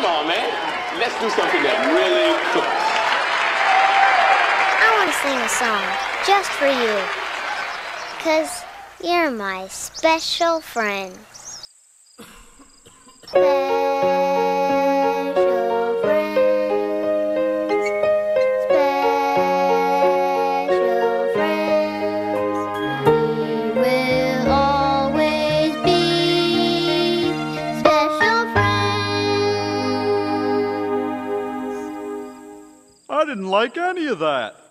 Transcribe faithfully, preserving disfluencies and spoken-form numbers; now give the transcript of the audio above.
on, man. Let's do something that really cooks. I want to sing a song just for you. Because you're my special friend. Special friends. Special friends. We will always be special friends. I didn't like any of that.